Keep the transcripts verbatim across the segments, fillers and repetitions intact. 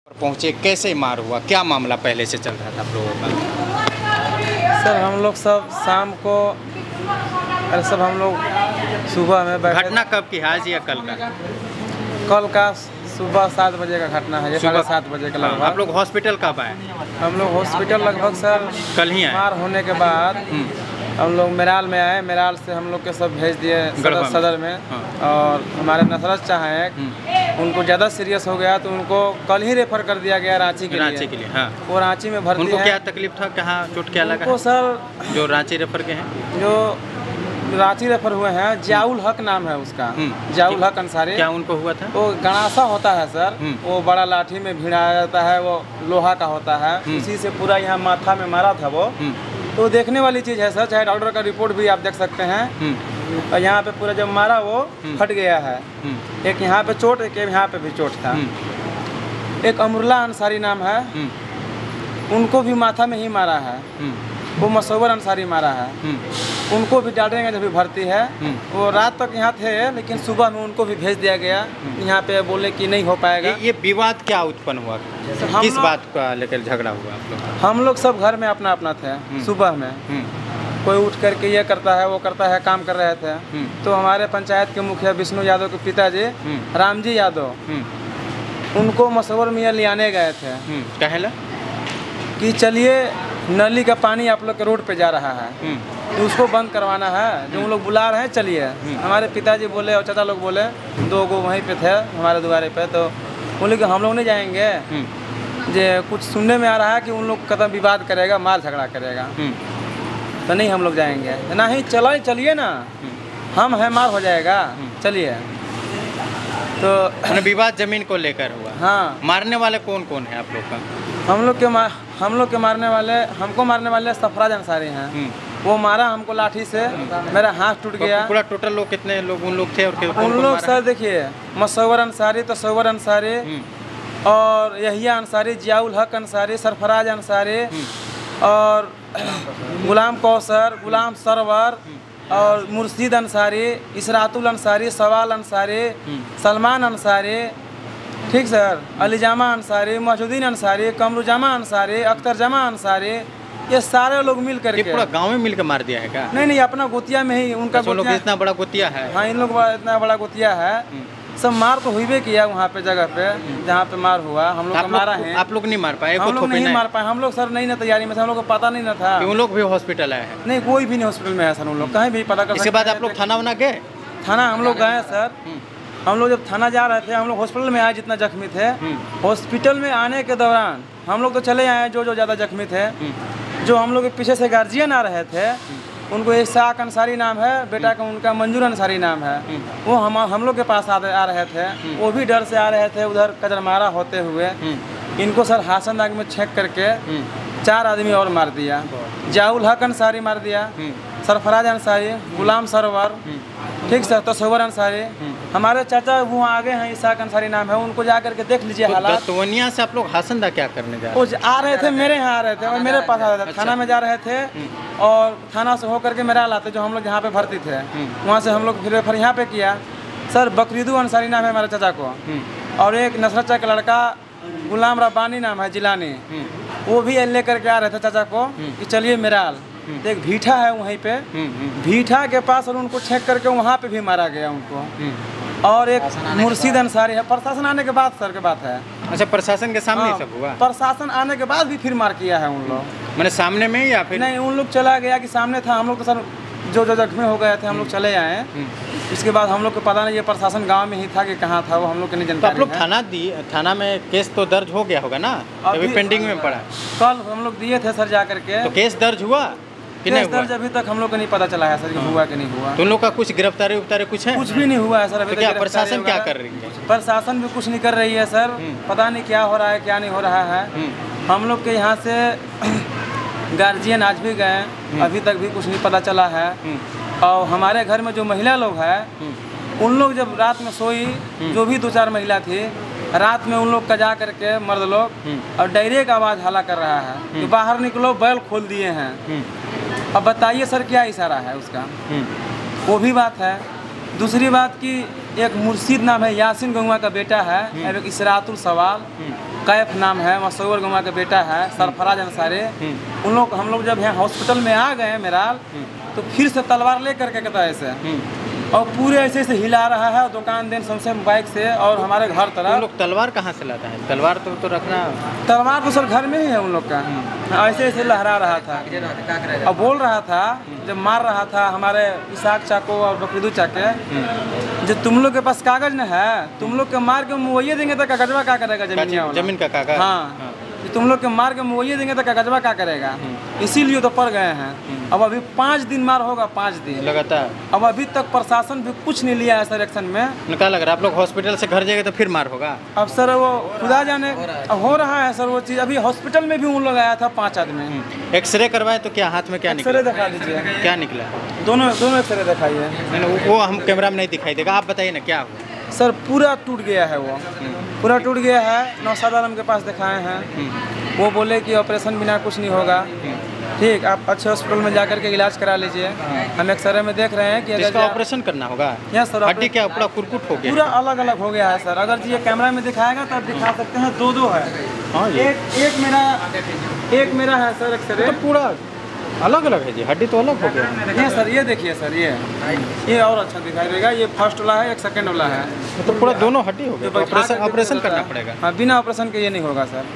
पहुंचे, कैसे मार हुआ, क्या मामला पहले से चल रहा था आप लोगों का? सर हम लोग सब शाम को, अरे सब हम लोग सुबह में बैठे। घटना कब की है, आज या कल का? कल का सुबह सात बजे का घटना है, साढ़े सात बजे के लगभग। आप लोग हॉस्पिटल कब आए? हम लोग हॉस्पिटल लगभग सर कल ही आए। मार होने के बाद हम लोग मेराल में आए। मेराल से हम लोग के सब भेज दिए सदर, सदर में। हाँ। और हमारे नसरत शाह हैं, उनको ज़्यादा सीरियस हो गया तो उनको कल ही रेफर कर दिया गया रांची के लिए। रांची के लिए हाँ। वो रांची में भर्ती उनको है। क्या तकलीफ था, कहाँ चोट क्या लगा? उनको सर जो रांची रेफर के हैं, जो रांची रेफर हुए हैं, जियाउल हक नाम है उसका, जियाउल हक अंसारी। क्या उनको हुआ था? वो गणासा होता है सर, वो बड़ा लाठी में भिड़ाया जाता है, वो लोहा का होता है, उसी से पूरा यहाँ माथा में मारा था वो। तो देखने वाली चीज़ है सर, चाहे डॉक्टर का रिपोर्ट भी आप देख सकते हैं। और यहाँ पे पूरा जब मारा वो फट गया है। एक यहाँ पे चोट, एक यहाँ पे भी चोट था। एक अमरुल्ला अंसारी नाम है, उनको भी माथा में ही मारा है। वो मसवर अंसारी मारा है, उनको भी डालेंगे जब भी भर्ती है। वो रात तक यहाँ थे, लेकिन सुबह में उनको भी भेज दिया गया। यहाँ पे बोले कि नहीं हो पाएगा। ये, ये विवाद क्या उत्पन्न हुआ, किस बात का लेकर झगड़ा हुआ आप लोग? हम लोग सब घर में अपना अपना थे। सुबह में कोई उठ करके ये करता है, वो करता है, काम कर रहे थे। तो हमारे पंचायत के मुखिया विष्णु यादव के पिताजी रामजी यादव, उनको मसवर मियाँ ले आने गए थे। कहला कि चलिए नली का पानी आप लोग के रोड पे जा रहा है, तो उसको बंद करवाना है। जो लोग बुला रहे हैं चलिए। हमारे पिताजी बोले और चाचा लोग बोले, दो गो वहीं पे थे हमारे दुआरे पे, तो बोले कि हम लोग नहीं जाएंगे। जे कुछ सुनने में आ रहा है कि उन लोग कदम विवाद करेगा, मार झगड़ा करेगा, तो नहीं हम लोग जाएंगे। ना ही चलो चलिए ना, हम है मार हो जाएगा, चलिए। तो विवाद जमीन को लेकर हुआ। हाँ। मारने वाले कौन कौन है आप लोग का? हम लोग के मार हम लोग के मारने वाले, हमको मारने वाले सरफराज अंसारी हैं। वो मारा हमको लाठी से, मेरा हाथ टूट गया। पूरा टोटल लोग कितने लोग उन लोग थे? और उन लोग सर देखिए, मसवर अंसारी, तसवर अंसारी और यहिया अंसारी, जियाउल हक अंसारी, सरफराज अंसारी और गुलाम कौसर, गुलाम सरवर और मुर्शीद अंसारी, इसरातुल अंसारी, सवाल अंसारी, सलमान अंसारी, ठीक सर, अलीजामा अंसारी, मौजूदीन अंसारी, कमरुजामा अंसारी, अख्तर जमा अंसारी, ये सारे लोग मिल करके पूरा गांव में मिलकर मार दिया है क्या? नहीं नहीं, अपना गोतिया में ही उनका लोग इतना बड़ा गोतिया है। हाँ, इन लोग इतना बड़ा गोतिया है। सब मार तो हुई भी किया वहाँ पे, जगह पे जहाँ पे मार हुआ। हम लोग मारा है। आप लोग नहीं मार पाए? हम लोग नहीं मार पाए। हम लोग सर नहीं ना तैयारी में, हम लोग को पता नहीं ना था। उन लोग भी हॉस्पिटल आए हैं? नहीं, कोई भी नहीं हॉस्पिटल में है सर। उन लोग कहीं भी पता कर। इसके बाद आप लोग थाना वाना गए? थाना हम लोग गए सर। हम लोग जब थाना जा रहे थे, हम लोग हॉस्पिटल में आए जितना जख्मी थे। हॉस्पिटल में आने के दौरान हम लोग तो चले आए, जो जो ज़्यादा जख्मी थे। जो हम लोग के पीछे से गार्जियन आ रहे थे, उनको एक साक अंसारी नाम है, बेटा का उनका मंजूर अंसारी नाम है, वो हम हम लोग के पास आ, आ रहे थे। वो भी डर से आ रहे थे, उधर कजरमारा होते हुए। इनको सर हासन नाग में छेक करके चार आदमी और मार दिया। जियाउल हक अंसारी मार दिया, सरफराज अंसारी, गुलाम सरवर, ठीक सर, तसवर अंसारी। हमारे चाचा वो आगे हैं, इसाक अंसारी नाम है, उनको जा करके देख लीजिए हालात। तो वनिया से आप लोग हासनदा क्या करने जा रहे थे? आ रहे थे, मेरे यहाँ आ रहे थे और मेरे पास आ रहे थे। थाना में जा रहे थे और थाना से होकर के मेरा लाते, जो हम लोग यहाँ पे भर्ती थे, वहाँ से हम लोग फिर फिर यहाँ पे किया। सर बकरीदू अंसारी नाम है हमारे चाचा को, और एक नसरत चाचा का लड़का गुलाम रब्बानी नाम है, जिलानी, वो भी ले करके आ रहे थे चाचा को कि चलिए मेराल। एक भीठा है वहीं पे, भीठा के पास, और उनको छेक करके वहाँ पे भी मारा गया उनको। और एक मुर्शीद अंसारी है। प्रशासन आने के बाद सर के बात है। अच्छा, प्रशासन के सामने सब हुआ? प्रशासन आने के बाद भी फिर मार किया है उन लोग। मैंने सामने में या फिर नहीं, उन लोग चला गया कि सामने था। हम लोग तो सर जो जो जख्मी हो गए थे हम लोग चले आए। इसके बाद हम लोग को पता नहीं ये प्रशासन गांव में ही था कि कहाँ था, वो हम लोग के नहीं जानकारी। तो आप लोग थाना दिए, थाना में केस तो दर्ज हो गया होगा ना? अभी पेंडिंग में पड़ा। कल हम लोग दिए थे सर जा करके। तो केस दर्ज हुआ कि नहीं हुआ? अभी तक हम लोग को नहीं पता चला है सर कि हुआ कि नहीं हुआ। तो उन लोग का कुछ गिरफ्तारी उफ्तारी कुछ है? कुछ भी नहीं हुआ है सर अभी तक। क्या प्रशासन क्या कर रही है? प्रशासन भी कुछ नहीं कर रही है सर। पता नहीं क्या हो रहा है, क्या नहीं हो रहा है। हम लोग के यहाँ से गार्जियन आज भी गए, अभी तक भी कुछ नहीं पता चला है। और हमारे घर में जो महिला लोग हैं, उन लोग जब रात में सोई, जो भी दो चार महिला थी, रात में उन लोग का जा करके मर्द लोग और डायरे का आवाज़ हाला कर रहा है कि बाहर निकलो, बैल खोल दिए हैं। अब बताइए सर क्या इशारा है उसका? वो भी बात है। दूसरी बात कि एक मुर्शीद नाम है, यासिन गंगवा का बेटा है, और एक इसरातुल सवाल, कैफ नाम है, मसौर गुमा का बेटा है, सरफराज अंसारी। उन लोग हम लोग जब यहाँ हॉस्पिटल में आ गए मेराल, तो फिर से तलवार ले करके कहता है ऐसे, और पूरे ऐसे ऐसे हिला रहा है दुकान दिन सबसे बाइक से, और हमारे घर तरफ। उन लोग तलवार कहाँ से लाता है? तलवार तो तो रखना, तलवार तो सर घर में ही है उन लोग का। ऐसे ऐसे लहरा रहा था और बोल रहा था, जब मार रहा था हमारे इसाक चाको और बकरीदू चाके, जो तुम लोग के पास कागज न है, तुम लोग के मार के मुआवजे देंगे तो कागजवा क्या करेगा? जमीन जमीन का कागज। हाँ, तुम लोग के मार के मुआवजे देंगे तो कागजवा क्या करेगा? इसीलिए तो पड़ गए हैं। अब अभी पाँच दिन मार होगा, पाँच दिन लगातार। अब अभी तक प्रशासन भी कुछ नहीं लिया है सर एक्शन में। क्या लग रहा है आप लोग हॉस्पिटल से घर जाएंगे तो फिर मार होगा? अब सर वो खुदा जाने अब हो रहा है सर वो चीज़। अभी हॉस्पिटल में भी उन लोग आया था पाँच आदमी। एक्सरे करवाए तो क्या हाथ में क्या निकला? एक्सरे दिखा दीजिए। क्या निकला? दोनों दोनों एक्सरे दिखाइए। नहीं, वो हम कैमरा में नहीं दिखाई देगा, आप बताइए ना क्या हुआ? सर पूरा टूट गया है, वो पूरा टूट गया है। नौशाद आलम के पास दिखाए हैं, वो बोले कि ऑपरेशन बिना कुछ नहीं होगा। ठीक, आप अच्छे हॉस्पिटल में जाकर के इलाज करा लीजिए। हम एक्सरे में देख रहे हैं कि इसका ऑपरेशन करना होगा। यस सर, हड्डी क्या पूरा कुरकुट हो गया? पूरा अलग अलग हो गया है सर। अगर जी ये कैमरा में दिखाएगा तो आप दिखा सकते हैं, दो दो है। हाँ, एक एक मेरा एक मेरा है सर एक्सरे। तो पूरा अलग अलग है जी, हड्डी तो अलग हो गया। ये सर ये देखिए सर, ये ये और अच्छा दिखाई देगा। ये फर्स्ट वाला है, एक सेकंड वाला है। तो पूरा दोनों हड्डी हो गया। ऑपरेशन ऑपरेशन करना पड़ेगा। हाँ, बिना ऑपरेशन के ये नहीं होगा सर।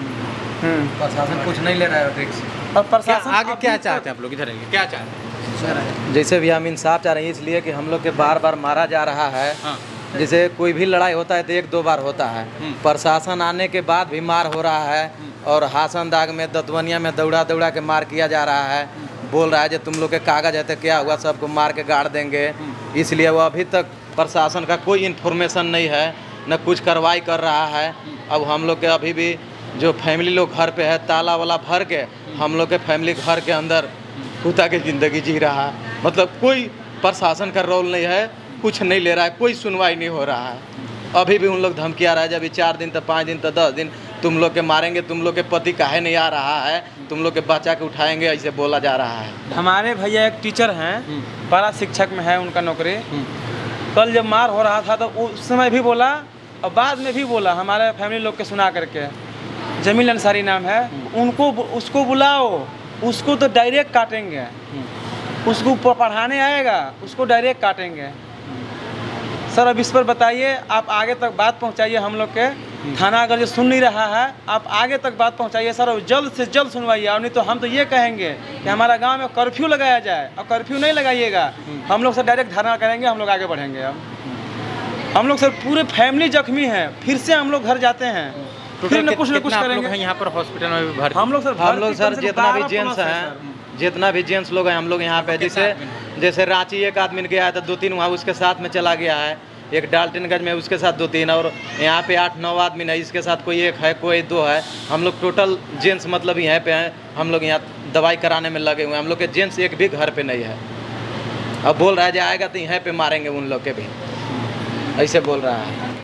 प्रशासन कुछ नहीं ले रहा है रिक्स। और प्रशासन आगे क्या चाहते हैं आप लोग? इधर आइए, क्या चाहते हैं? जैसे भी हम इंसाफ चाह रहे हैं, इसलिए कि हम लोग के बार बार मारा जा रहा है। हाँ। जैसे कोई भी लड़ाई होता है तो एक दो बार होता है, प्रशासन आने के बाद भी मार हो रहा है, और हासन दाग में दतवनिया में दौड़ा दौड़ा के मार किया जा रहा है। बोल रहा है जो तुम लोग के कागज है तो क्या हुआ, सबको मार के गाड़ देंगे। इसलिए वो अभी तक प्रशासन का कोई इन्फॉर्मेशन नहीं है, न कुछ कार्रवाई कर रहा है। अब हम लोग के अभी भी जो फैमिली लोग घर पे है, ताला वाला भर के हम लोग के फैमिली घर के अंदर कुत्ता की ज़िंदगी जी रहा है। मतलब कोई प्रशासन का रोल नहीं है, कुछ नहीं ले रहा है, कोई सुनवाई नहीं हो रहा है। अभी भी उन लोग धमकी आ रहा है, जब चार दिन तक पाँच दिन तक दस दिन तुम लोग के मारेंगे, तुम लोग के पति काहे नहीं आ रहा है, तुम लोग के बच्चा के उठाएंगे, ऐसे बोला जा रहा है। हमारे भैया एक टीचर हैं, बड़ा शिक्षक में है उनका नौकरी। कल जब मार हो रहा था तो उस समय भी बोला और बाद में भी बोला, हमारे फैमिली लोग के सुना करके। जमील अंसारी नाम है, उनको उसको बुलाओ, उसको तो डायरेक्ट काटेंगे। उसको पढ़ाने आएगा, उसको डायरेक्ट काटेंगे। सर अब इस पर बताइए, आप आगे तक बात पहुंचाइए। हम लोग के थाना अगर ये सुन नहीं रहा है, आप आगे तक बात पहुंचाइए सर, और जल्द से जल्द सुनवाइए। और नहीं तो हम तो ये कहेंगे कि हमारा गांव में कर्फ्यू लगाया जाए, और कर्फ्यू नहीं लगाइएगा हम लोग सर डायरेक्ट धरना करेंगे, हम लोग आगे बढ़ेंगे। अब हम लोग सर पूरे फैमिली जख्मी हैं, फिर से हम लोग घर जाते हैं, फिर न कुछ न कुछ करेंगे। यहाँ पर हॉस्पिटल में भी भर्ती हम लोग सर हम लोग सर जितना भी जेंट्स हैं, जितना भी जेंट्स लोग हैं हम लोग यहाँ पे, जैसे जैसे रांची एक आदमी गया है तो दो तीन वहाँ उसके साथ में चला गया है, एक डाल्टनगंज में उसके साथ दो तीन, और यहाँ पे आठ नौ आदमी है, इसके साथ कोई एक है कोई दो है। हम लोग टोटल जेंट्स मतलब यहाँ पे हैं, हम लोग यहाँ दवाई कराने में लगे हुए हैं। हम लोग के जेंट्स एक भी घर पे नहीं है। अब बोल रहा है जो आएगा तो यहाँ पे मारेंगे उन लोग के भी, ऐसे बोल रहा है।